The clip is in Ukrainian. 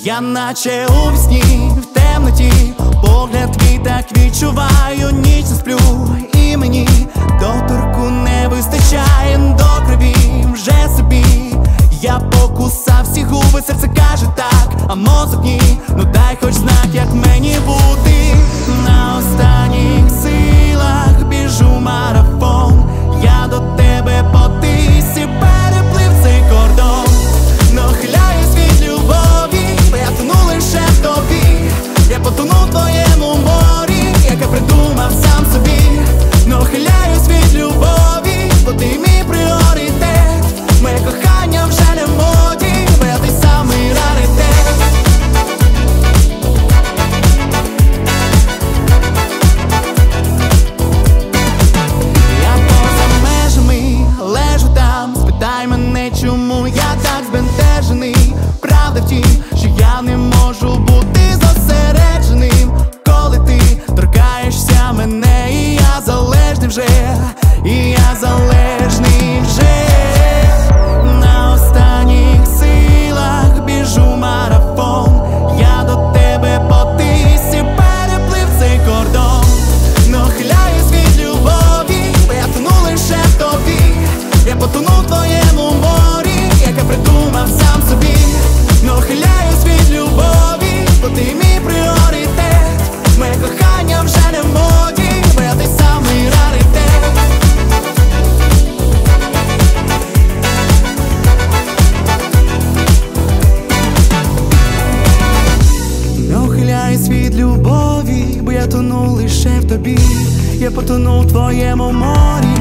Я наче у вісні, в темноті, погляд твій так відчуваю, ніч не сплю, і мені доторку не вистачає, до крові вже собі. Я покусав всі губи, серце каже так, а мозок ні. Ну дай хоч знак, як мені бути. На останніх силах біжу марафон, я до тебе по тисі переплив цей кордон. Нахиляюсь від любові, бо я тону лише в тобі. Я потону в твоєму морі, яке придумав сам собі. Нахиляюсь від любові, бо ти мій пріоритет. Моє кохання вже не в моді, бо я той самий раритет. Я поза межами, лежу там. Спитай мене, чому я так збентежений. Правда в тім, що я не можу бути зосередженим, коли ти торкаєшся мене, і я залежний вже, і я залежний вже. На останніх силах біжу марафон, я до тебе по тисі переплив цей кордон. Нахиляюсь від любові, бо я тону лише в тобі. Я потону в твоєму морі, яке придумав сам собі. Нахиляюсь від любові, бо ти мій пріоритет. Моє кохання вже не в моді, бо я той самий раритет. Нахиляюсь від любові, бо я тону лише в тобі. Я потону в твоєму морі,